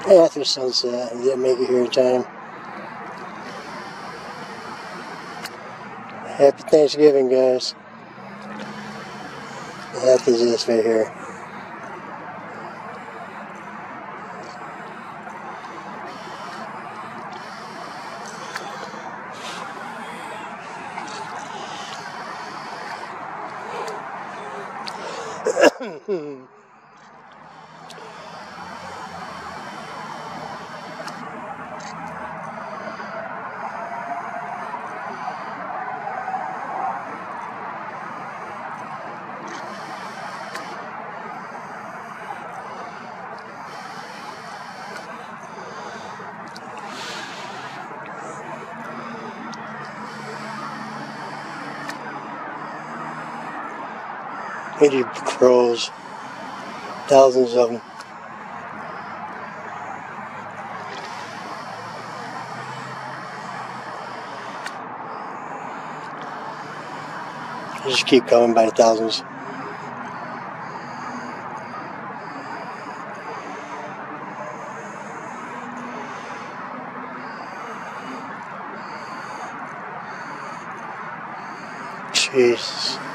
after sunset. I didn't make it here in time. Happy Thanksgiving, guys. After this right here. Maybe crows. Thousands of them. They just keep coming by the thousands. Jesus.